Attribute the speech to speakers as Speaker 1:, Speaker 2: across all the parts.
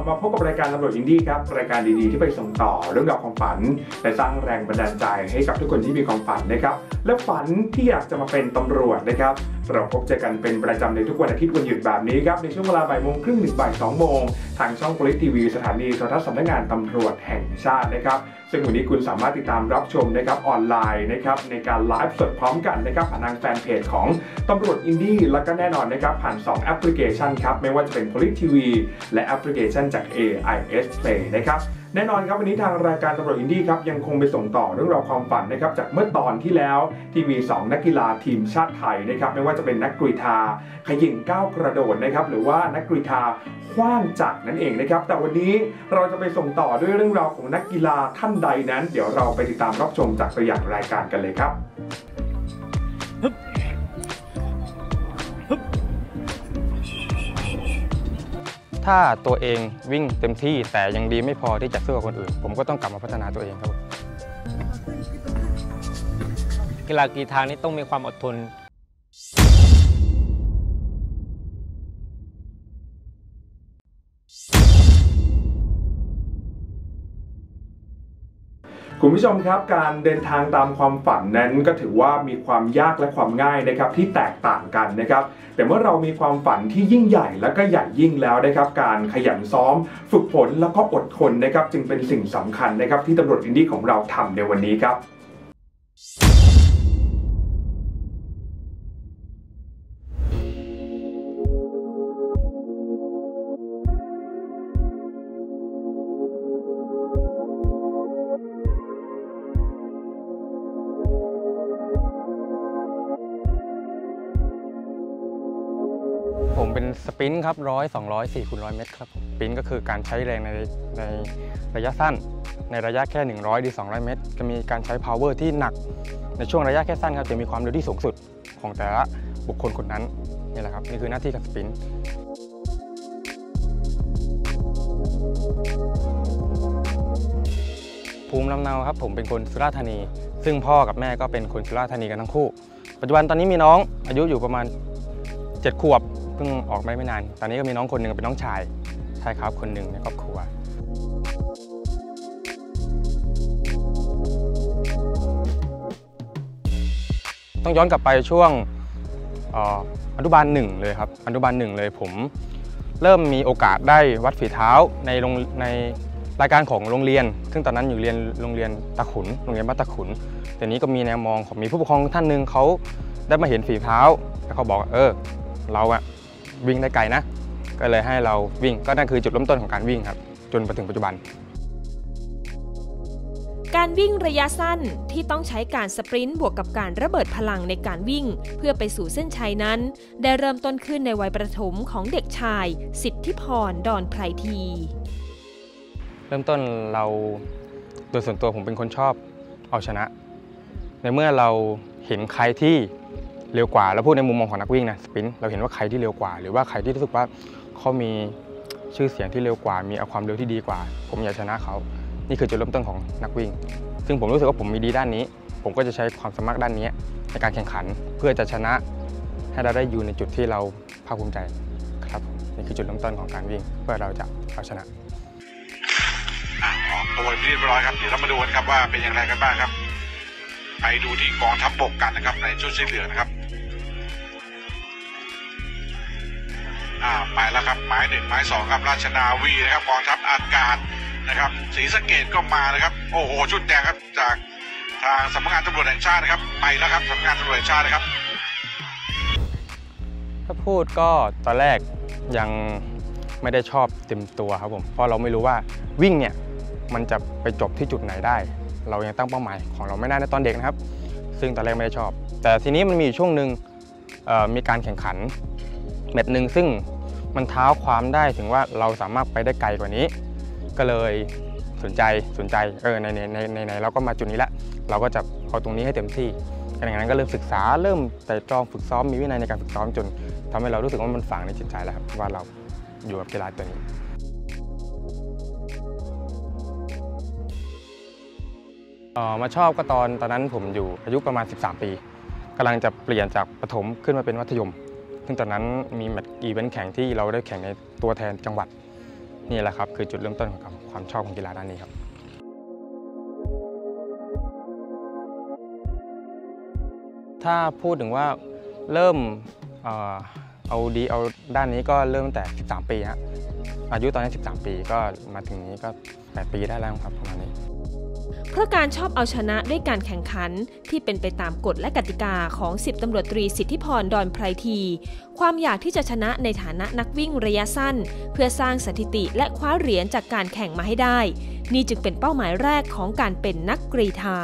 Speaker 1: มาพบกับรายการตำรวจอินดี้ครับรายการดีๆที่ไปส่งต่อเรื่องราวความฝันและสร้างแรงบันดาลใจให้กับทุกคนที่มีความฝันนะครับและฝันที่อยากจะมาเป็นตำรวจนะครับเราพบเจอกันเป็นประจำในทุกวันอาทิตย์วันหยุดแบบนี้ครับในช่วงเวลาบ่ายโมงครึ่งถึงบ่าย2 โมงทางช่อง Police TV สถานีโทรทัศน์สำนักงานตำรวจแห่งชาตินะครับซึ่งวันนี้คุณสามารถติดตามรับชมนะครับออนไลน์นะครับในการไลฟ์สดพร้อมกันนะครับผ่านทางแฟนเพจของตำรวจอินดี้แล้วก็แน่นอนนะครับผ่าน2แอปพลิเคชันครับไม่ว่าจะเป็น Police TV และแอปพลิเคชันจาก AIS Play นะครับแน่นอนครับวันนี้ทางรายการตำรวจอินดี้ครับยังคงไปส่งต่อเรื่องราวความฝันนะครับจากเมื่อตอนที่แล้วที่มี2นักกีฬาทีมชาติไทยนะครับไม่ว่าจะเป็นนักกรีฑาเขย่งก้าวกระโดดนะครับหรือว่านักกรีฑาขว้างจักรนั่นเองนะครับแต่วันนี้เราจะไปส่งต่อด้วยเรื่องราวของนักกีฬาท่านใดนั้นเดี๋ยวเราไปติดตามรับชมจากตัวอย่างรายการกันเลยครับ
Speaker 2: ถ้าตัวเองวิ่งเต็มที่แต่ยังดีไม่พอที่จะสู้กับคนอื่นผมก็ต้องกลับมาพัฒนาตัวเองครับ
Speaker 3: กีฬากรีฑานี้ต้องมีความอดทน
Speaker 1: คุณผู้ชมครับการเดินทางตามความฝันนั้นก็ถือว่ามีความยากและความง่ายนะครับที่แตกต่างกันนะครับแต่เมื่อเรามีความฝันที่ยิ่งใหญ่และก็ใหญ่ยิ่งแล้วนะครับการขยันซ้อมฝึกฝนแล้วก็อดทนนะครับจึงเป็นสิ่งสำคัญนะครับที่ตำรวจอินดี้ของเราทำในวันนี้ครับ
Speaker 2: ผมเป็นสปรินต์ครับ100 200 4 คูณ 100 เมตรครับสปรินต์ก็คือการใช้แรงในระยะสั้นในระยะแค่100หรือ200 เมตรจะมีการใช้ power ที่หนักในช่วงระยะแค่สั้นครับจะมีความเร็วที่สูงสุดของแต่ละบุคคลคนนั้นนี่แหละครับนี่คือหน้าที่การสปรินต์ภูมิลำเนาครับผมเป็นคนสุราษฎร์ธานีซึ่งพ่อกับแม่ก็เป็นคนสุราษฎร์ธานีกันทั้งคู่ปัจจุบันตอนนี้มีน้องอายุอยู่ประมาณ7 ขวบเพิ่งออกมาไม่นานตอนนี้ก็มีน้องคนหนึ่งเป็นน้องชายใช่ครับคนหนึ่งในครอบครัวต้องย้อนกลับไปช่วงอนุบาล1เลยครับอนุบาล1เลยผมเริ่มมีโอกาสได้วัดฝีเท้าในรายการของโรงเรียนซึ่งตอนนั้นอยู่โรงเรียนตะขุนโรงเรียนบ้านตะขุนแต่นี้ก็มีแนวมองของมีผู้ปกครองท่านหนึ่งเขาได้มาเห็นฝีเท้าแล้วเขาบอกเราอะวิ่งได้ไกลนะก็เลยให้เราวิ่งก็นั่นคือจุดเริ่มต้นของการวิ่งครับจนมาถึงปัจจุบัน
Speaker 4: การวิ่งระยะสั้นที่ต้องใช้การสปรินต์บวกกับการระเบิดพลังในการวิ่งเพื่อไปสู่เส้นชัยนั้นได้เริ่มต้นขึ้นในวัยประถมของเด็กชายสิทธิพรดอนไพรที
Speaker 2: เริ่มต้นเราโดยส่วนตัวผมเป็นคนชอบเอาชนะในเมื่อเราเห็นใครที่เร็วกว่าแล้วพูดในมุมมองของนักวิ่งนะสปรินต์เราเห็นว่าใครที่เร็วกว่าหรือว่าใครที่รู้สึกว่าเขามีชื่อเสียงที่เร็วกว่ามีความเร็วที่ดีกว่าผมอยากชนะเขานี่คือจุดเริ่มต้นของนักวิ่งซึ่งผมรู้สึกว่าผมมีดีด้านนี้ผมก็จะใช้ความสามารถด้านนี้ในการแข่งขันเพื่อจะชนะให้เราได้อยู่ในจุดที่เราภาคภูมิใจครับนี่คือจุดเริ่มต้นของการวิ่งเพื่อเราจะเอาชนะ
Speaker 5: ออกตัวเรียบร้อยครับเดี๋ยวเรามาดูกันครับว่าเป็นอย่างไรกันบ้างครับไปดูที่กองทัพบกกันนะครับในชุดสีเหลืองนะครับไปแล้วครับหมาย1หมาย2ครับราชนาวีนะครับกองทัพอากาศนะครับศรีสะเกษก็มานะครับโอ้โหชุดแดงครับจากทางสำนักงานตำรวจแห่งชาตินะครับไปแล้วครับสำนักงานตำรวจแห่งชาตินะครับ
Speaker 2: ถ้าพูดก็ตอนแรกยังไม่ได้ชอบเต็มตัวครับผมเพราะเราไม่รู้ว่าวิ่งเนี่ยมันจะไปจบที่จุดไหนได้เรายังตั้งเป้าหมายของเราไม่ได้ในตอนเด็กนะครับซึ่งตอนแรกไม่ได้ชอบแต่ทีนี้มันมีช่วงหนึ่งมีการแข่งขันแมตช์หนึ่งซึ่งมันท้าความได้ถึงว่าเราสามารถไปได้ไกลกว่านี้ก็เลยสนใจในเราก็มาจุดนี้แล้วเราก็จะเอาตรงนี้ให้เต็มที่จากนั้นก็เริ่มศึกษาเริ่มไต่ตรองฝึกซ้อมมีวินัยในการฝึกซ้อมจนทำให้เรารู้สึกว่ามันฝังในจิตใจแล้วครับว่าเราอยู่กับกีฬาตัวนี้มาชอบก็ตอนนั้นผมอยู่อายุประมาณ13 ปีกำลังจะเปลี่ยนจากประถมขึ้นมาเป็นมัธยมซึ่งตอนนั้นมีแมตช์อีเวนต์แข่งที่เราได้แข่งในตัวแทนจังหวัดนี่แหละครับคือจุดเริ่มต้นของความชอบของกีฬาด้านนี้ครับถ้าพูดถึงว่าเริ่มเอาด้านนี้ก็เริ่มตั้งแต่13 ปีฮะอายุตอนนี้13 ปีก็มาถึงนี้ก็8 ปีได้แล้วครับประมาณนี้
Speaker 4: เพราะการชอบเอาชนะด้วยการแข่งขันที่เป็นไปตามกฎและกติกาของ10 ตำรวจตรีสิทธิพร ดอนไพรทีความอยากที่จะชนะในฐานะนักวิ่งระยะสั้นเพื่อสร้างสถิติและคว้าเหรียญจากการแข่งมาให้ได้นี่จึงเป็นเป้าหมายแรกของการเป็นนักกรีฑา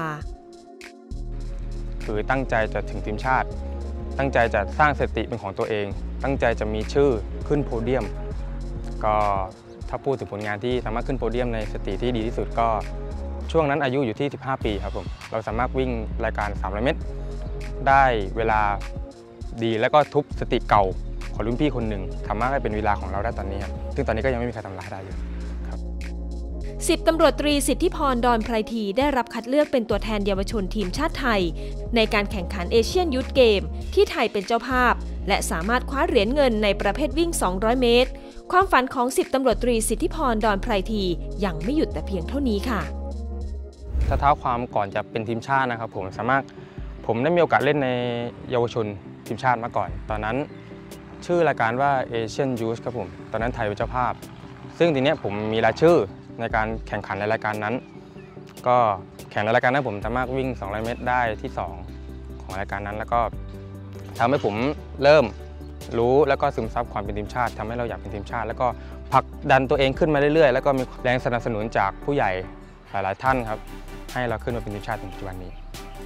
Speaker 2: คือตั้งใจจะถึงทีมชาติตั้งใจจะสร้างสถิติเป็นของตัวเองตั้งใจจะมีชื่อขึ้นโพเดียมก็ถ้าพูดถึงผลงานที่สามารถขึ้นโพเดียมในสถิติที่ดีที่สุดก็ช่วงนั้นอายุอยู่ที่15 ปีครับผมเราสามารถวิ่งรายการ300 เมตรได้เวลาดีแล้วก็ทุบสถิติเก่าของรุ่นพี่คนหนึ่งสามารถให้เป็นเวลาของเราได้ตอนนี้ครับซึ่งตอนนี้ก็ยังไม่มีใครทำลายได้เลยครับ
Speaker 4: 10 ตำรวจตรีสิทธิพร ดอนไพรทีได้รับคัดเลือกเป็นตัวแทนเยาวชนทีมชาติไทยในการแข่งขันเอเชียนยูทเกมที่ไทยเป็นเจ้าภาพและสามารถคว้าเหรียญเงินในประเภทวิ่ง200 เมตรความฝันของ10 ตำรวจตรีสิทธิพร ดอนไพรทียังไม่หยุดแต่เพียงเท่านี้ค่ะ
Speaker 2: ถ้าเท้าความก่อนจะเป็นทีมชาตินะครับผมได้มีโอกาสเล่นในเยาวชนทีมชาติมาก่อนตอนนั้นชื่อรายการว่า Asian Youth ครับผมตอนนั้นไทยเป็นเจ้าภาพซึ่งทีนี้ผมมีรายชื่อในการแข่งขันในรายการนั้นก็แข่งในรายการนั้นผมสามารถวิ่ง200 เมตรได้ที่2ของรายการนั้นแล้วก็ทำให้ผมเริ่มรู้แล้วก็ซึมซับความเป็นทีมชาติทำให้เราอยากเป็นทีมชาติแล้วก็ผลักดันตัวเองขึ้นมาเรื่อยๆแล้วก็มีแรงสนับสนุนจากผู้ใหญ่หลายๆท่านครับให้เราขึ้นมาเป็นทีมชาติในปัจจุบันนี้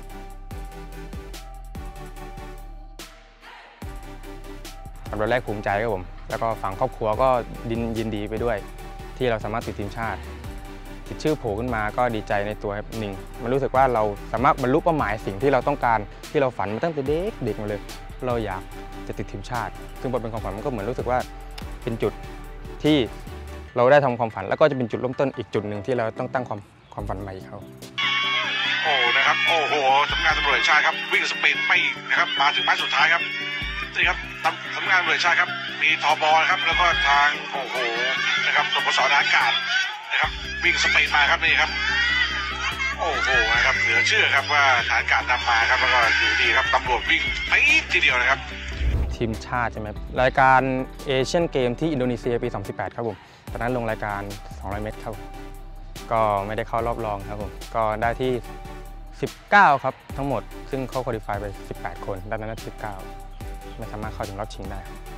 Speaker 2: อันดับแรกภูมิใจครับผมแล้วก็ฝั่งครอบครัวก็ยินดีไปด้วยที่เราสามารถติดทีมชาติติดชื่อโผล่ขึ้นมาก็ดีใจในตัวหนึ่งมันรู้สึกว่าเราสามารถบรรลุเป้าหมายสิ่งที่เราต้องการที่เราฝันมาตั้งแต่เด็กมาเลยเราอยากจะติดทีมชาติซึ่งพอเป็นความฝันมันก็เหมือนรู้สึกว่าเป็นจุดที่เราได้ทำความฝันแล้วก็จะเป็นจุดเริ่มต้นอีกจุดหนึ่งที่เราต้องตั้งความฝันใหม่เขา
Speaker 5: โอ้นะครับโอ้โหสำนักงานตำรวจแห่งชาติครับวิ่งสปีดไปนะครับมาถึงไม้สุดท้ายครับนี่ครับสำนักงานตำรวจแห่งชาติครับมีทบนะครับแล้วก็ทางโอ้โหนะครับสปส.อากาศนะครับวิ่งสปีดมาครับนี่ครับโอ้โหนะครับเหลือเชื่อครับว่าฐานอากาศนำมาครับแล้วก็อยู่ดีครับตำรวจวิ่งไปทีเดียวนะครับ
Speaker 2: ทีมชาติใช่ไหมรายการเอเชียนเกมที่อินโดนีเซียปี 2018 ครับผมตอนนั้นลงรายการ200 เมตรครับก็ไม่ได้เข้ารอบรองครับผมก็ได้ที่19ครับทั้งหมดซึ่งเข้าควอลิฟายไป18 คนด้านนั้น19ไม่สามารถเข้าถึงรอบชิงได้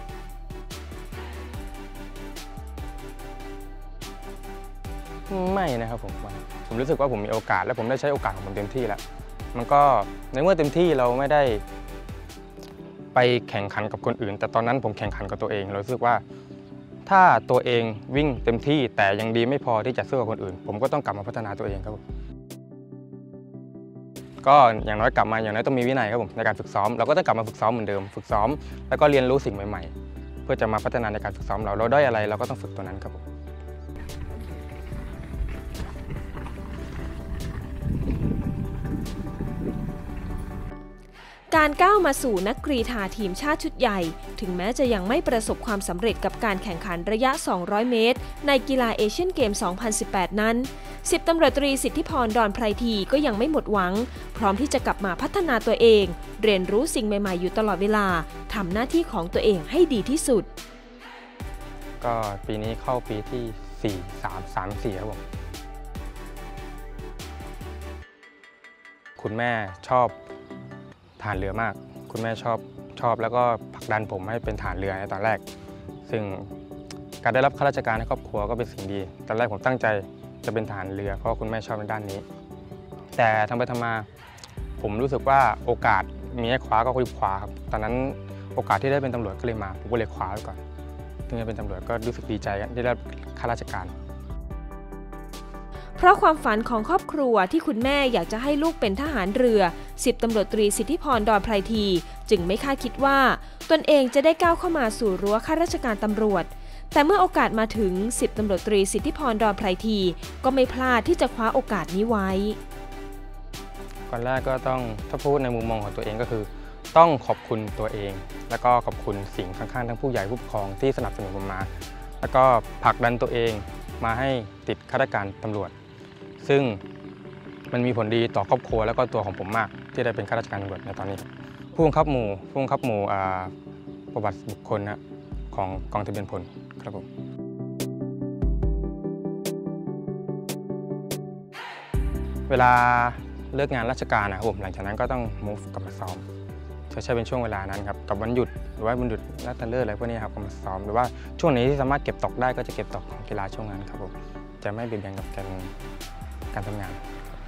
Speaker 2: ไม่นะครับผมรู้สึกว่าผมมีโอกาสและผมได้ใช้โอกาสของผมเต็มที่แล้วมันก็ในเมื่อเต็มที่เราไม่ได้ไปแข่งขันกับคนอื่นแต่ตอนนั้นผมแข่งขันกับตัวเองเรารู้สึกว่าถ้าตัวเองวิ่งเต็มที่แต่ยังดีไม่พอที่จะสู้กับคนอื่นผมก็ต้องกลับมาพัฒนาตัวเองครับก็อย่างน้อยกลับมาอย่างน้อยต้องมีวินัยครับผมในการฝึกซ้อมเราก็ต้องกลับมาฝึกซ้อมเหมือนเดิมฝึกซ้อมแล้วก็เรียนรู้สิ่งใหม่ๆเพื่อจะมาพัฒนาในการฝึกซ้อมเราได้อะไรเราก็ต้องฝึกตัวนั้นครับผม
Speaker 4: การก้าวมาสู่นักกรีฑาทีมชาติชุดใหญ่ถึงแม้จะยังไม่ประสบความสำเร็จกับการแข่งขันระยะ200 เมตรในกีฬาเอเชียนเกม 2018 นั้น10 ตำรวจตรีสิทธิพร ดอนไพรทีก็ยังไม่หมดหวังพร้อมที่จะกลับมาพัฒนาตัวเองเรียนรู้สิ่งใหม่ๆอยู่ตลอดเวลาทำหน้าที่ของตัวเองให้ดีที่สุด
Speaker 2: ก็ปีนี้เข้าปีที่4 ครับผมคุณแม่ชอบทหารเรือมากคุณแม่ชอบแล้วก็ผลักดันผมให้เป็นทหารเรือในตอนแรกซึ่งการได้รับข้าราชการในครอบครัวก็เป็นสิ่งดีตอนแรกผมตั้งใจจะเป็นทหารเรือเพราะคุณแม่ชอบในด้านนี้แต่ทำไปทำมาผมรู้สึกว่าโอกาสมีให้คว้าก็คว้าครับตอนนั้นโอกาสที่ได้เป็นตำรวจก็เลยมาผมก็เลยคว้าไว้ก่อนถึงจะเป็นตำรวจก็รู้สึกดีใจที่ได้รับข้าราชการ
Speaker 4: เพราะความฝันของครอบครัวที่คุณแม่อยากจะให้ลูกเป็นทหารเรือ10 ตำรวจตรีสิทธิพร ดอนไพรทีจึงไม่คาดคิดว่าตนเองจะได้ก้าวเข้ามาสู่รั้วข้าราชการตำรวจแต่เมื่อโอกาสมาถึง10 ตำรวจตรีสิทธิพร ดอนไพรทีก็ไม่พลาดที่จะคว้าโอกาสนี้ไว้
Speaker 2: ก่อนแรกก็ต้องถ้าพูดในมุมมองของตัวเองก็คือต้องขอบคุณตัวเองแล้วก็ขอบคุณสิ่งข้างๆทั้งผู้ใหญ่ผู้ปกครองที่สนับสนุนผมมาแล้วก็ผลักดันตัวเองมาให้ติดข้าราชการตำรวจซึ่งมันมีผลดีต่อครอบครัวแล้วก็ตัวของผมมากที่ได้เป็นข้าราชการตำรวจในตอนนี้ผู้บังคับหมู่ประวัติบุคคลนะของกองทะเบียนพลครับผมเวลาเลิกงานราชการนะครับผมหลังจากนั้นก็ต้อง move กลับมาซ้อมใช้เป็นช่วงเวลานั้นครับกับวันหยุดหรือว่าวันหยุดนัดเลิกอะไรพวกนี้ครับก็มาซ้อมหรือว่าช่วงไหนที่สามารถเก็บตกได้ก็จะเก็บตกของกีฬาช่วงนั้นครับผมจะไม่เบียดเบียนกับการทำงาน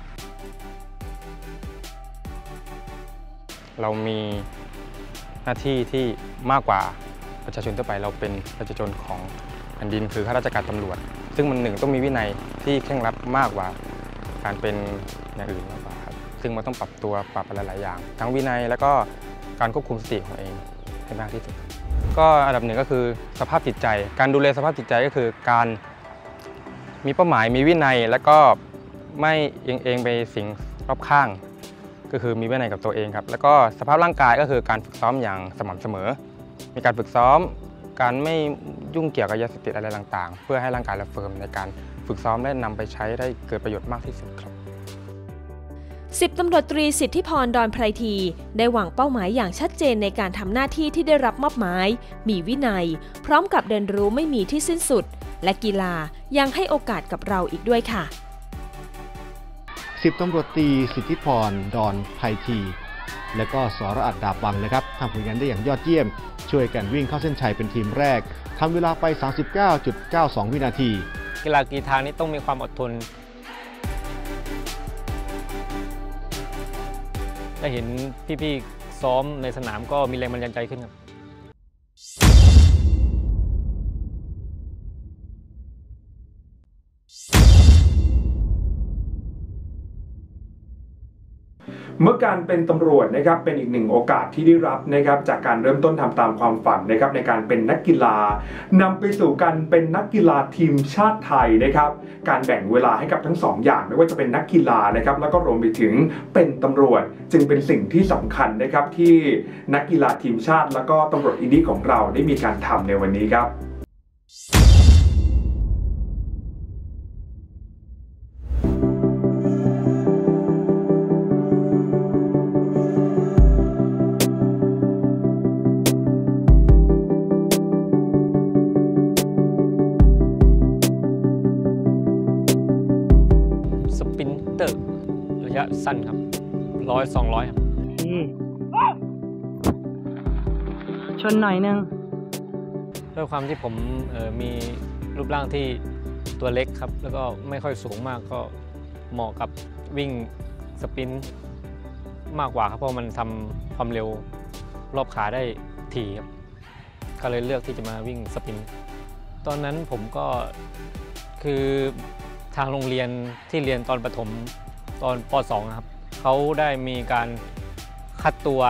Speaker 2: เรามีหน้าที่ที่มากกว่าประชาชนทั่วไปเราเป็นประชาชนของแผ่นดินคือข้าราชการตำรวจซึ่งมันหนึ่งต้องมีวินัยที่เคร่งครัดมากกว่าการเป็นอย่างอื่นมากกว่าครับซึ่งมันต้องปรับตัวปรับอะไรหลายอย่างทั้งวินัยแล้วก็การควบคุมสติของเองให้มากที่สุดก็อันดับหนึ่งก็คือสภาพจิตใจการดูแลสภาพจิตใจก็คือการมีเป้าหมายมีวินัยแล้วก็ไม่เองไปสิ่งรอบข้างก็คือมีวินัยกับตัวเองครับแล้วก็สภาพร่างกายก็คือการฝึกซ้อมอย่างสม่ำเสมอมีการฝึกซ้อมการไม่ยุ่งเกี่ยวกับยาเสพติดอะไรต่างๆเพื่อให้ร่างกายเราเฟิร์มในการฝึกซ้อมและนำไปใช้ได้เกิดประโยชน์มากที่สุดครับ
Speaker 4: 10 ตำรวจตรีสิทธิพร ดอนไพรทีได้วางเป้าหมายอย่างชัดเจนในการทำหน้าที่ที่ได้รับมอบหมายมีวินัยพร้อมกับเรียนรู้ไม่มีที่สิ้นสุดและกีฬายังให้โอกาสกับเราอีกด้วยค่ะ
Speaker 6: 10 ตำรวจตรีสิทธิพร ดอนไพรทีและก็สรอัดดาบบังนะครับทำผลงานได้อย่างยอดเยี่ยมช่วยกันวิ่งเข้าเส้นชัยเป็นทีมแรกทำเวลาไป 39.92 วินาที
Speaker 3: กีฬากรีฑานี้ต้องมีความอดทนได้เห็นพี่ๆซ้อมในสนามก็มีแรงบันดาลใจขึ้นครับ
Speaker 1: เมื่อการเป็นตำรวจนะครับเป็นอีกหนึ่งโอกาสที่ได้รับนะครับจากการเริ่มต้นทำตามความฝันนะครับในการเป็นนักกีฬานำไปสู่การเป็นนักกีฬาทีมชาติไทยนะครับการแบ่งเวลาให้กับทั้งสองอย่างไม่ว่าจะเป็นนักกีฬานะครับแล้วก็รวมไปถึงเป็นตำรวจจึงเป็นสิ่งที่สำคัญนะครับที่นักกีฬาทีมชาติแล้วก็ตำรวจอินดี้ของเราได้มีการทำในวันนี้ครับ
Speaker 3: ระยะสั้นครับ100-200ครับ
Speaker 7: ชนหน่อยนึง
Speaker 3: ด้วยความที่ผมมีรูปร่างที่ตัวเล็กครับแล้วก็ไม่ค่อยสูงมากก็เหมาะกับวิ่งสปรินต์มากกว่าครับเพราะมันทำความเร็วรอบขาได้ถี่ครับก็เลยเลือกที่จะมาวิ่งสปรินต์ตอนนั้นผมก็คือทางโรงเรียนที่เรียนตอนประถมตอนป.2 นะครับเขาได้มีการคัดตัว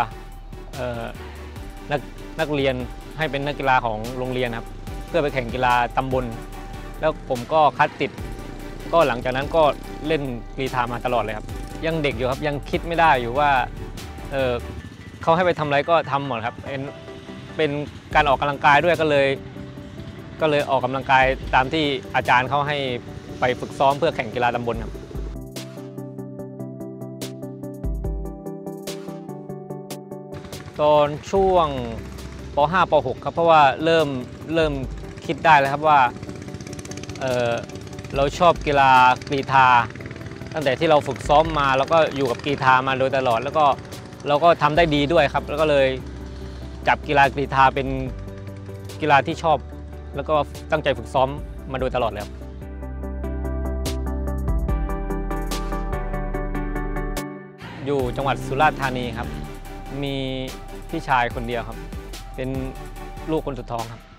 Speaker 3: นักเรียนให้เป็นนักกีฬาของโรงเรียนครับเพื่อไปแข่งกีฬาตำบลแล้วผมก็คัดติดก็หลังจากนั้นก็เล่นกรีฑามาตลอดเลยครับยังเด็กอยู่ครับยังคิดไม่ได้อยู่ว่าเขาให้ไปทำอะไรก็ทำหมดครับเป็นการออกกำลังกายด้วยก็เลยออกกำลังกายตามที่อาจารย์เขาให้ไปฝึกซ้อมเพื่อแข่งกีฬาตำบลครับตอนช่วงป.5 ป.6 ครับเพราะว่าเริ่มคิดได้แล้วครับว่าเราชอบกีฬากรีฑาตั้งแต่ที่เราฝึกซ้อมมาแล้วก็อยู่กับกรีฑามาโดยตลอดแล้วก็เราก็ทำได้ดีด้วยครับแล้วก็เลยจับกีฬากรีฑาเป็นกีฬาที่ชอบแล้วก็ตั้งใจฝึกซ้อมมาโดยตลอดเลยครับอยู่จังหวัดสุราษฎร์ธานีครับมีพี่ชายคนเดียวครับเป็นลูกคนสุดท้องครับ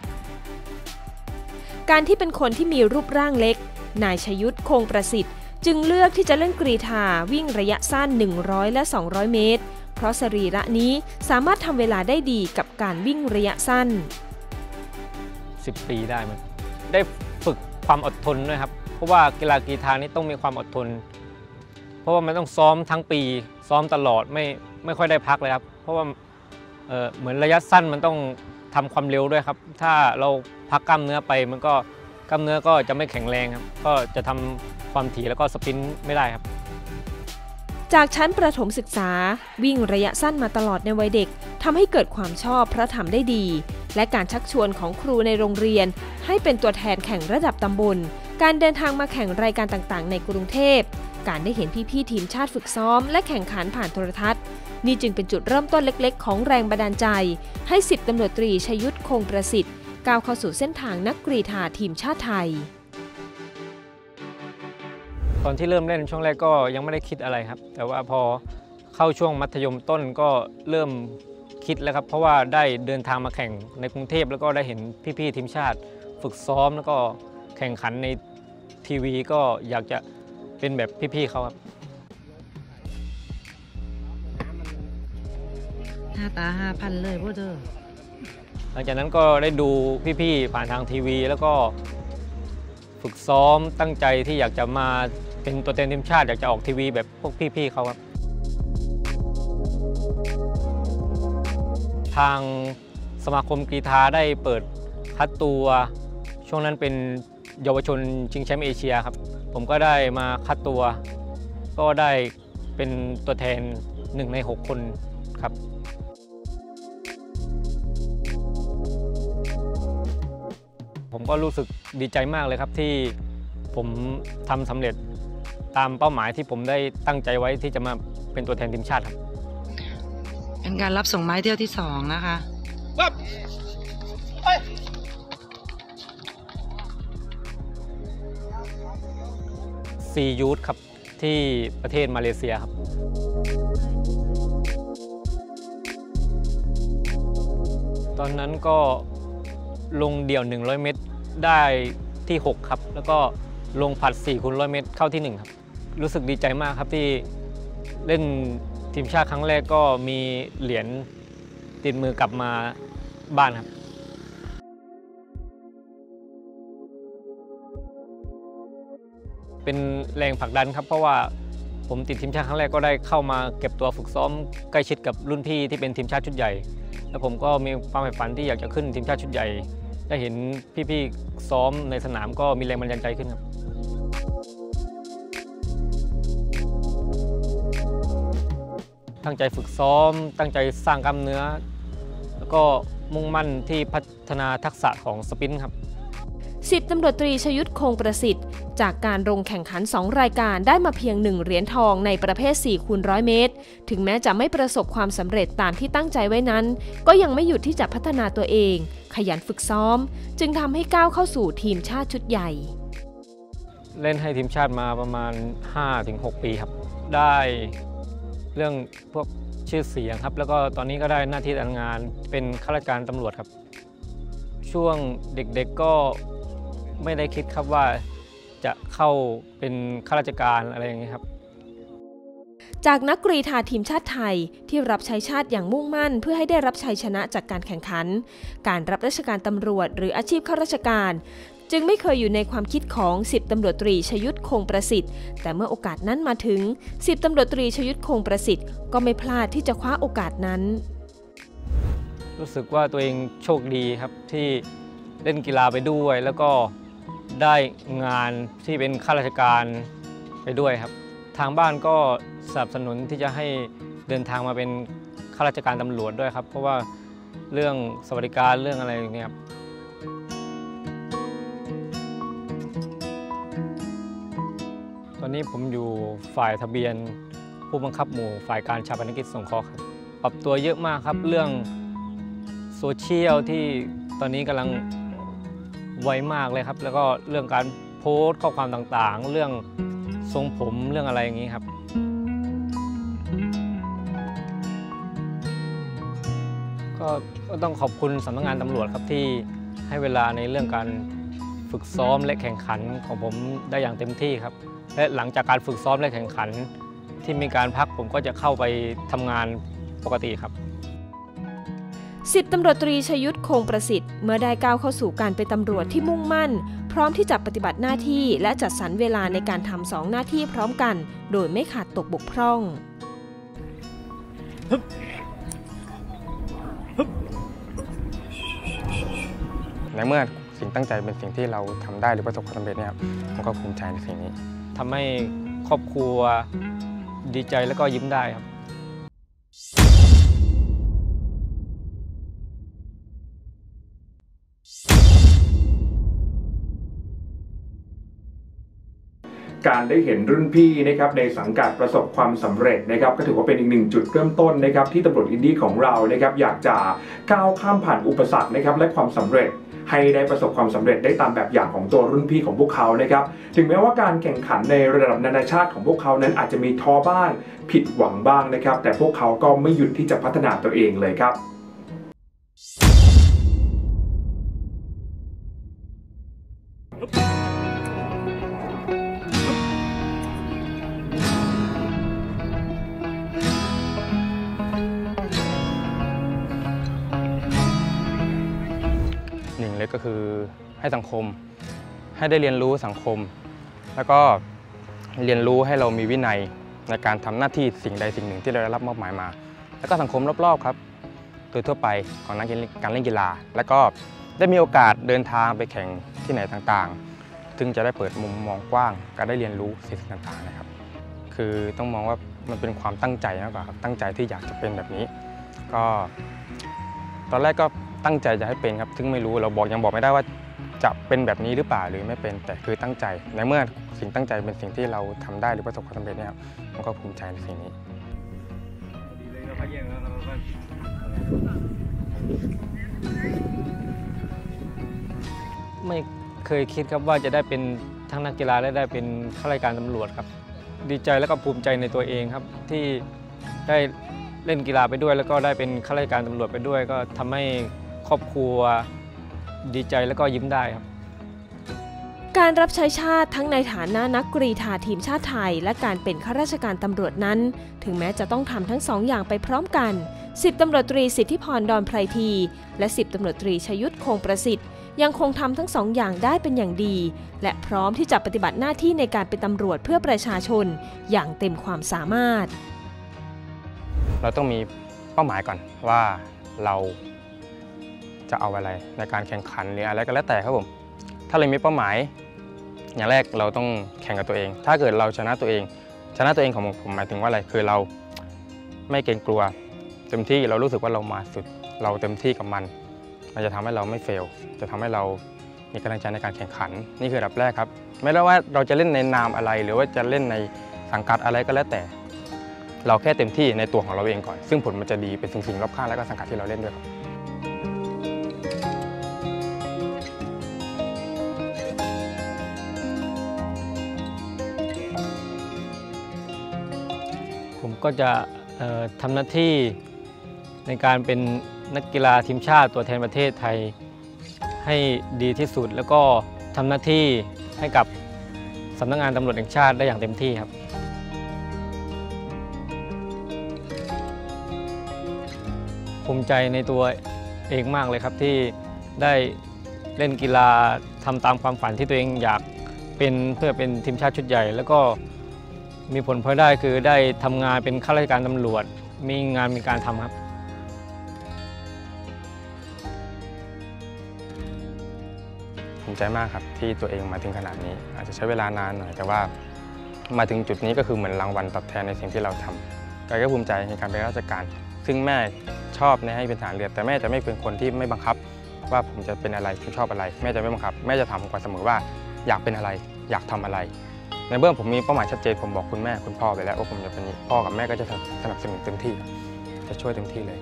Speaker 4: การที่เป็นคนที่มีรูปร่างเล็กนายชยุทธคงประสิทธิ์จึงเลือกที่จะเล่นกรีฑาวิ่งระยะสั้น100และ200เมตรเพราะสรีระนี้สามารถทำเวลาได้ดีกับการวิ่งระยะสั้น
Speaker 3: 10 ปีได้มั้ยได้ฝึกความอดทนด้วยครับเพราะว่ากีฬากรีฑานี้ต้องมีความอดทนเพราะว่ามันต้องซ้อมทั้งปีซ้อมตลอดไม่ค่อยได้พักเลยครับเพราะว่าเหมือนระยะสั้นมันต้องทำความเร็วด้วยครับถ้าเราพักกล้ามเนื้อไปมันก็กล้ามเนื้อก็จะไม่แข็งแรงครับก็จะทำความถี่แล้วก็สปรินต์ไม่ได้ครับ
Speaker 4: จากชั้นประถมศึกษาวิ่งระยะสั้นมาตลอดในวัยเด็กทำให้เกิดความชอบเพราะทำได้ดีและการชักชวนของครูในโรงเรียนให้เป็นตัวแทนแข่งระดับตำบลการเดินทางมาแข่งรายการต่างๆในกรุงเทพการได้เห็นพี่ๆทีมชาติฝึกซ้อมและแข่งขันผ่านโทรทัศน์นี่จึงเป็นจุดเริ่มต้นเล็กๆของแรงบันดาลใจให้10ตำรวจตรีชยุทธคงประสิทธิ์ก้าวเข้าสู่เส้นทางนักกรีฑาทีมชาติไทย
Speaker 3: ตอนที่เริ่มเล่นช่วงแรกก็ยังไม่ได้คิดอะไรครับแต่ว่าพอเข้าช่วงมัธยมต้นก็เริ่มคิดแล้วครับเพราะว่าได้เดินทางมาแข่งในกรุงเทพแล้วก็ได้เห็นพี่ๆทีมชาติฝึกซ้อมแล้วก็แข่งขันในทีวีก็อยากจะเป็นแบบพี่ๆเขาครับ
Speaker 7: 5 ตา 5,000 เลยพวกเธอ
Speaker 3: หลังจากนั้นก็ได้ดูพี่ๆผ่านทางทีวีแล้วก็ฝึกซ้อมตั้งใจที่อยากจะมาเป็นตัวแทนทีมชาติอยากจะออกทีวีแบบพวกพี่ๆเขาครับทางสมาคมกรีฑาได้เปิดคัดตัวช่วงนั้นเป็นเยาวชนชิงแชมป์เอเชียครับผมก็ได้มาคัดตัวก็ได้เป็นตัวแทน1 ใน 6 คนครับผมก็รู้สึกดีใจมากเลยครับที่ผมทำสำเร็จตามเป้าหมายที่ผมได้ตั้งใจไว้ที่จะมาเป็นตัวแทนทีมชาติครับ
Speaker 7: เป็นการรับส่งไม้เที่ยวที่2นะคะ
Speaker 3: ซียูทครับที่ประเทศมาเลเซียครับตอนนั้นก็ลงเดี่ยว100 เมตรได้ที่6ครับแล้วก็ลงผลัด4 คูณ 100 เมตรเข้าที่1ครับรู้สึกดีใจมากครับที่เล่นทีมชาติครั้งแรกก็มีเหรียญติดมือกลับมาบ้านครับเป็นแรงผลักดันครับเพราะว่าผมติดทีมชาติครั้งแรกก็ได้เข้ามาเก็บตัวฝึกซ้อมใกล้ชิดกับรุ่นพี่ที่เป็นทีมชาติชุดใหญ่แล้วผมก็มีความใฝ่ฝันที่อยากจะขึ้นทีมชาติชุดใหญ่ได้เห็นพี่ๆซ้อมในสนามก็มีแรงบันดาลใจขึ้นครับตั้งใจฝึกซ้อมตั้งใจสร้างกล้ามเนื้อแล้วก็มุ่งมั่นที่พัฒนาทักษะของสปรินต์ครับ
Speaker 4: 10ตำรวจตรีชยุทธคงประสิทธิ์จากการลงแข่งขัน2 รายการได้มาเพียง1 เหรียญทองในประเภท4 คูณ 100 เมตรถึงแม้จะไม่ประสบความสำเร็จตามที่ตั้งใจไว้นั้นก็ยังไม่หยุดที่จะพัฒนาตัวเองขยันฝึกซ้อมจึงทำให้ก้าวเข้าสู่ทีมชาติชุดใหญ่
Speaker 3: เล่นให้ทีมชาติมาประมาณ 5-6 ปีครับได้เรื่องพวกชื่อเสียงครับแล้วก็ตอนนี้ก็ได้หน้าที่การงานเป็นข้าราชการตำรวจครับช่วงเด็กๆก็ไม่ได้คิดครับว่าจะเข้าเป็นข้าราชการอะไรอย่างนี้ครับ
Speaker 4: จากนักกรีฑาทีมชาติไทยที่รับใช้ชาติอย่างมุ่งมั่นเพื่อให้ได้รับชัยชนะจากการแข่งขันการรับราชการตำรวจหรืออาชีพข้าราชการจึงไม่เคยอยู่ในความคิดของ10ตำรวจตรีชยุทธคงประสิทธิ์แต่เมื่อโอกาสนั้นมาถึง10ตำรวจตรีชยุทธคงประสิทธิ์ก็ไม่พลาดที่จะคว้าโอกาสนั้น
Speaker 3: รู้สึกว่าตัวเองโชคดีครับที่เล่นกีฬาไปด้วยแล้วก็ได้งานที่เป็นข้าราชการไปด้วยครับทางบ้านก็สนับสนุนที่จะให้เดินทางมาเป็นข้าราชการตำรวจด้วยครับเพราะว่าเรื่องสวัสดิการเรื่องอะไรอย่างเงี้ยครับตอนนี้ผมอยู่ฝ่ายทะเบียนผู้บังคับหมู่ฝ่ายการชาปนกิจสงเคราะห์ครับปรับตัวเยอะมากครับเรื่องโซเชียลที่ตอนนี้กำลังไวมากเลยครับแล้วก็เรื่องการโพสต์ข้อความต่างๆเรื่องทรงผมเรื่องอะไรอย่างนี้ครับก็ต้องขอบคุณสำนักงานตำรวจครับที่ให้เวลาในเรื่องการฝึกซ้อมและแข่งขันของผมได้อย่างเต็มที่ครับและหลังจากการฝึกซ้อมและแข่งขันที่มีการพักผมก็จะเข้าไปทำงานปกติครับ
Speaker 4: 10ตำรวจตรีชยุทธคงประสิทธิ์เมื่อได้ก้าวเข้าสู่การเป็นตำรวจที่มุ่งมั่นพร้อมที่จะปฏิบัติหน้าที่และจัดสรรเวลาในการทำ2 หน้าที่พร้อมกันโดยไม่ขาดตกบกพร่อง
Speaker 2: ในเมื่อสิ่งตั้งใจเป็นสิ่งที่เราทำได้หรือประสบความสำเร็จเนี่ยผมก็ภูมิใจในสิ่งนี้
Speaker 3: ทำให้ครอบครัวดีใจแล้วก็ยิ้มได้ครับ
Speaker 1: การได้เห็นรุ่นพี่นะครับในสังกัดประสบความสำเร็จนะครับก็ถือว่าเป็นอีกหนึ่งจุดเริ่มต้นนะครับที่ตำรวจอินดี้ของเรานะครับอยากจะก้าวข้ามผ่านอุปสรรคนะครับและความสำเร็จให้ได้ประสบความสำเร็จได้ตามแบบอย่างของตัวรุ่นพี่ของพวกเขานะครับถึงแม้ว่าการแข่งขันในระดับนานาชาติของพวกเขานั้นอาจจะมีท้อบ้างผิดหวังบ้างนะครับแต่พวกเขาก็ไม่หยุดที่จะพัฒนาตัวเองเลยครับ
Speaker 2: เลยก็คือให้สังคมให้ได้เรียนรู้สังคมแล้วก็เรียนรู้ให้เรามีวินัยในการทำหน้าที่สิ่งใดสิ่งหนึ่งที่เราได้รับมอบหมายมาแล้วก็สังคมรอบๆครับโดยทั่วไปของนักการเล่นกีฬาแล้วก็ได้มีโอกาสเดินทางไปแข่งที่ไหนต่างๆซึ่งจะได้เปิดมุมมองกว้างการได้เรียนรู้สิ่งต่างๆนะครับคือต้องมองว่ามันเป็นความตั้งใจมากกว่าครับตั้งใจที่อยากจะเป็นแบบนี้ก็ตอนแรกก็ตั้งใจจะให้เป็นครับถึงไม่รู้เรายังบอกไม่ได้ว่าจะเป็นแบบนี้หรือเปล่าหรือไม่เป็นแต่คือตั้งใจในเมื่อสิ่งตั้งใจเป็นสิ่งที่เราทำได้หรือประสบความสำเร็จเนี่ยมันก็ภูมิใจในสิ่งนี้
Speaker 3: ไม่เคยคิดครับว่าจะได้เป็นทั้งนักกีฬาและได้เป็นข้าราชการตำรวจครับดีใจและก็ภูมิใจในตัวเองครับที่ได้เล่นกีฬาไปด้วยแล้วก็ได้เป็นข้าราชการตำรวจไปด้วยก็ทำให้ครอบครัวดีใจแล้วก็ยิ้มได้ครับ
Speaker 4: การรับใช้ชาติทั้งในฐานะนักกรีฑาทีมชาติไทยและการเป็นข้าราชการตำรวจนั้นถึงแม้จะต้องทำทั้งสองอย่างไปพร้อมกัน10ตำรวจตรีสิทธิพรดอนไพรทีและ10ตำรวจตรีชยุทธคงประสิทธิ์ยังคงทำทั้งสองอย่างได้เป็นอย่างดีและพร้อมที่จะปฏิบัติหน้าที่ในการเป็นตำรวจเพื่อประชาชนอย่างเต็มความสามารถ
Speaker 2: เราต้องมีเป้าหมายก่อนว่าเราจะเอาอะไรในการแข่งขันหรืออะไรก็แล้วแต่ครับผมถ้าเรามีเป้าหมายอย่างแรกเราต้องแข่งกับตัวเองถ้าเกิดเราชนะตัวเองของผมหมายถึงว่าอะไรคือเราไม่เกรงกลัวเต็มที่เรารู้สึกว่าเรามาสุดเราเต็มที่กับมันจะทำให้เราไม่เฟลจะทำให้เรามีกำลังใจในการแข่งขันนี่คืออันดับแรกครับไม่ว่าเราจะเล่นในนามอะไรหรือว่าจะเล่นในสังกัดอะไรก็แล้วแต่เราแค่เต็มที่ในตัวของเราเองก่อนซึ่งผลมันจะดีเป็นสิ่งรอบข้างและก็สังกัดที่เราเล่นด้วยครับ
Speaker 3: ผมก็จะทำหน้าที่ในการเป็นนักกีฬาทีมชาติตัวแทนประเทศไทยให้ดีที่สุดแล้วก็ทำหน้าที่ให้กับสำนักงานตำรวจแห่งชาติได้อย่างเต็มที่ครับภูมิใจในตัวเองมากเลยครับที่ได้เล่นกีฬาทำตามความฝันที่ตัวเองอยากเป็นเพื่อเป็นทีมชาติชุดใหญ่แล้วก็มีผลพลอยได้คือได้ทำงานเป็นข้าราชการตำรวจมีงานมีการทำครับ
Speaker 2: ภูมิใจมากครับที่ตัวเองมาถึงขนาดนี้อาจจะใช้เวลานานหน่อยแต่ว่ามาถึงจุดนี้ก็คือเหมือนรางวัลตอบแทนในสิ่งที่เราทำก็ภูมิใจในการเป็นราชการซึ่งแม่ชอบให้เป็นทหารเรือแต่แม่จะไม่เป็นคนที่ไม่บังคับว่าผมจะเป็นอะไรผมชอบอะไรแม่จะไม่บังคับแม่จะถามผมก่อนเสมอว่าอยากเป็นอะไรอยากทำอะไรในเบื้องผมมีเป้าหมายชัดเจนผมบอกคุณแม่คุณพ่อไปแล้วว่าผมจะเป็นนี้พ่อกับแม่ก็จะสนับสนุนเต็มที่จะช่วยเต็มที่เลย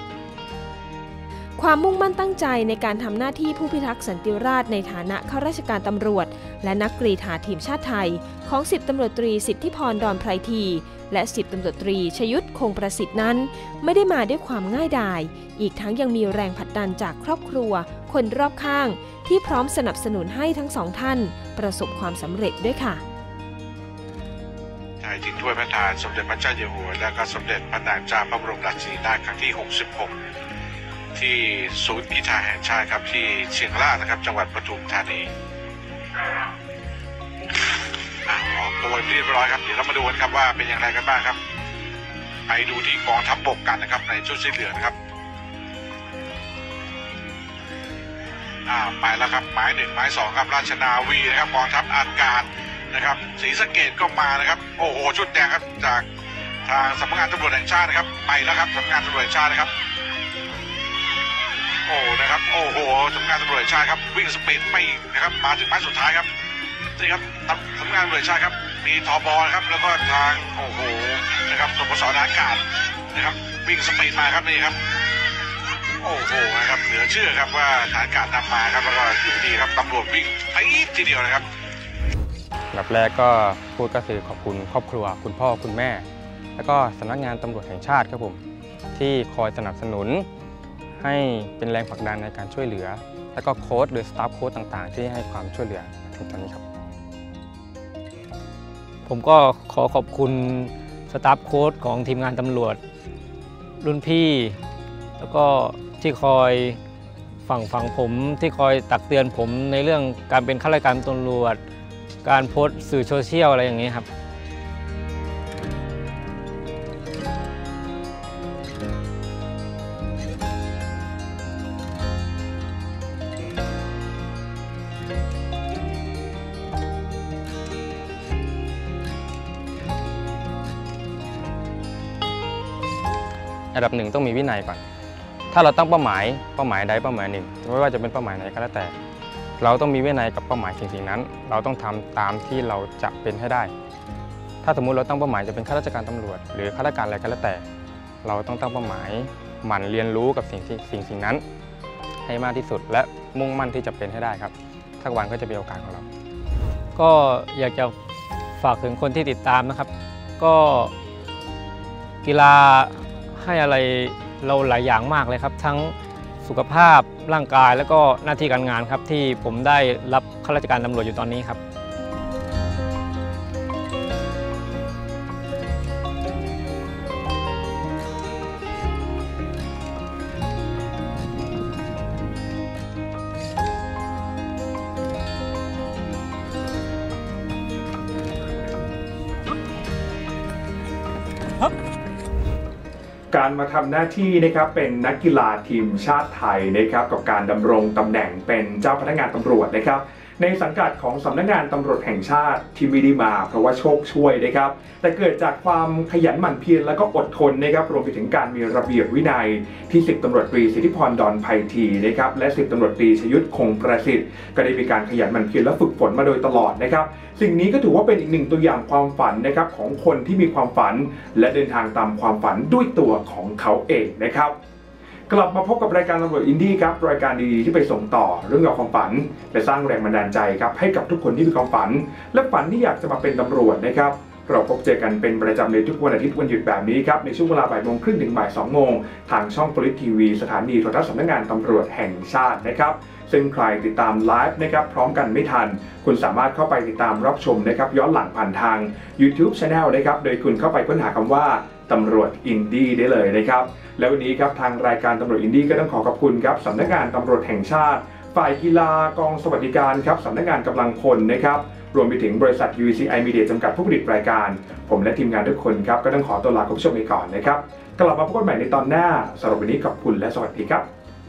Speaker 4: ความมุ่งมั่นตั้งใจในการทำหน้าที่ผู้พิทักษ์สันติราษฎร์ในฐานะข้าราชการตำรวจและนักกรีฑาทีมชาติไทยของ10ตำรวจตรีสิทธิพรดอนไพรทีและ10ตำรวจตรีชยุทธคงประสิทธิ์นั้นไม่ได้มาด้วยความง่ายดายอีกทั้งยังมีแรงผลักดันจากครอบครัวคนรอบข้างที่พร้อมสนับสนุนให้ทั้งสองท่านประสบความสำเร็จด้วยค่ะ
Speaker 5: ถึงถ้วยพระทานสมเด็จพระเจ้าอยู่หัวและก็สมเด็จพระนางเจ้าพระบรมราชินีนาถครั้งที่66ที่ศูนย์กีฬาแห่งชาติครับที่เชียงรายนะครับจังหวัดปทุมธานีออกตัวเรียบร้อยครับเดี๋ยวเรามาดูกันครับว่าเป็นอย่างไรกันบ้างครับไปดูที่กองทัพบกกันนะครับในชุดสีเหลืองนะครับไปแล้วครับหมาย1หมาย2ครับราชนาวีนะครับกองทัพอากาศนะครับศรีสะเกษก็มานะครับโอ้โหชุดแดงครับจากทางสำนักงานตำรวจแห่งชาตินะครับไปแล้วครับสำนักงานตำรวจแห่งชาตินะครับโอ้นะครับโอ้โหสำนักงานตำรวจแห่งชาติครับวิ่งสปีดไม่นะครับมาถึงหมายสุดท้ายครับนี่ครับสำนักงานตำรวจแห่งชาติครับมีทบนะครับแล้วก็ทางโอ้โหนะครับสปส.อากาศนะครับวิ่งสปีดมาครับนี่ครับโอ้โหนะครับเหลือเชื่อครับว่าทหารอากาศนำมาครับแล้วก็อยู่ดีครับตำรวจวิ่งไปทีเดียวนะครับ
Speaker 2: แบบแรกก็พูดก็คือขอบคุณครอบครัวคุณพ่อคุณแม่แล้วก็สำนักงานตำรวจแห่งชาติครับผมที่คอยสนับสนุนให้เป็นแรงผลักดันในการช่วยเหลือแล้วก็โค้ชหรือสตาฟโค้ชต่างๆที่ให้ความช่วยเหลือถึงตอนนี้ครับ
Speaker 3: ผมก็ขอขอบคุณสตาฟโค้ชของทีมงานตำรวจรุ่นพี่แล้วก็ที่คอยฝั่งผมที่คอยตักเตือนผมในเรื่องการเป็นข้าราชการตำรวจการโพสต์สื่อโซเชียลอะไรอย่างนี้ครับ
Speaker 2: อันดับหนึ่งต้องมีวินัยก่อนถ้าเราตั้งเป้าหมายใดเป้าหมายหนึ่งไม่ว่าจะเป็นเป้าหมายไหนก็แล้วแต่เราต้องมีวินัยกับเป้าหมายสิ่งนั้นเราต้องทำตามที่เราจะเป็นให้ได้ถ้าสมมุติเราตั้งเป้าหมายจะเป็นข้าราชการตำรวจหรือข้าราชการอะไรก็แล้วแต่เราต้องตั้งเป้าหมายหมั่นเรียนรู้กับสิ่งนั้นให้มากที่สุดและมุ่งมั่นที่จะเป็นให้ได้ครับสักวันก็จะเป็นโอกาสของเรา
Speaker 3: ก็อยากจะฝากถึงคนที่ติดตามนะครับก็กีฬาให้อะไรเราหลายอย่างมากเลยครับทั้งสุขภาพร่างกายแล้วก็หน้าที่การงานครับที่ผมได้รับข้าราชการตำรวจอยู่ตอนนี้ครับ
Speaker 1: การมาทำหน้าที่นะครับเป็นนักกีฬาทีมชาติไทยนะครับกับการดำรงตำแหน่งเป็นเจ้าพนักงานตำรวจนะครับในสังกัดของสำนักงานตำรวจแห่งชาติที่ไม่ได้มาเพราะว่าโชคช่วยนะครับแต่เกิดจากความขยันหมั่นเพียรและก็อดทนนะครับรวมไปถึงการมีระเบียบวินัยที่10ตำรวจตรีสิทธิพรดอนไพฑีนะครับและ10ตำรวจตรีชยุทธคงประสิทธิ์ก็ได้มีการขยันหมั่นเพียรและฝึกฝนมาโดยตลอดนะครับสิ่งนี้ก็ถือว่าเป็นอีกหนึ่งตัวอย่างความฝันนะครับของคนที่มีความฝันและเดินทางตามความฝันด้วยตัวของเขาเองนะครับกลับมาพบกับรายการตำรวจอินดี้ครับรายการดีๆที่ไปส่งต่อเรื่องราวความฝันและสร้างแรงบันดาลใจครับให้กับทุกคนที่มีความฝันและฝันที่อยากจะมาเป็นตำรวจนะครับเราพบเจอกันเป็นประจำในทุกวันอาทิตย์วันหยุดแบบนี้ครับในช่วงเวลาบ่ายโมงครึ่งถึงบ่าย2โมงทางช่อง Police TV สถานีโทรทัศน์สำนักงานตำรวจแห่งชาตินะครับซึ่งใครติดตามไลฟ์นะครับพร้อมกันไม่ทันคุณสามารถเข้าไปติดตามรับชมนะครับย้อนหลังผ่านทาง YouTube Channel นะครับโดยคุณเข้าไปค้นหาคำว่าตำรวจอินดี้ได้เลยนะครับแล้ววันนี้ครับทางรายการตำรวจอินดี้ก็ต้องขอบคุณครับสำนักงานตำรวจแห่งชาติฝ่ายกีฬากองสวัสดิการครับสำนักงานกำลังพลนะครับรวมไปถึงบริษัท UCI Media จำกัดผู้ผลิตรายการผมและทีมงานทุกคนครับก็ต้องขอตัวลาคุณผู้ชมไปก่อนนะครับกลับมาพบกันใหม่ในตอนหน้าสำหรับวันนี้ขอบคุณและสวัสดีครับ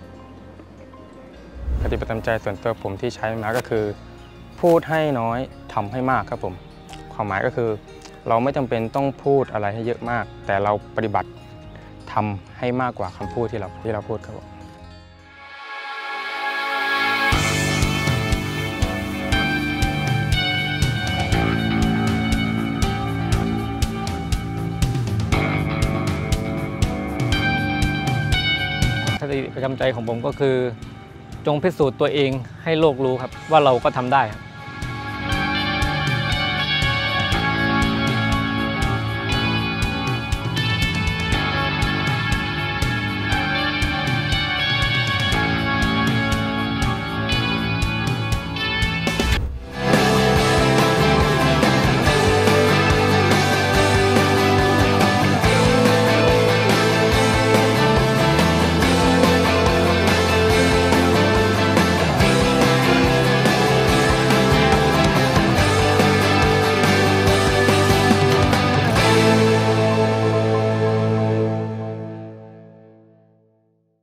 Speaker 2: คติประจำใจส่วนตัวผมที่ใช้มาก็คือพูดให้น้อยทำให้มากครับผมความหมายก็คือเราไม่จำเป็นต้องพูดอะไรให้เยอะมากแต่เราปฏิบัติทำให้มากกว่าคำพูดที่เราพูดครับผม
Speaker 3: คติประจำใจของผมก็คือจงพิสูจน์ตัวเองให้โลกรู้ครับว่าเราก็ทำได้ครับ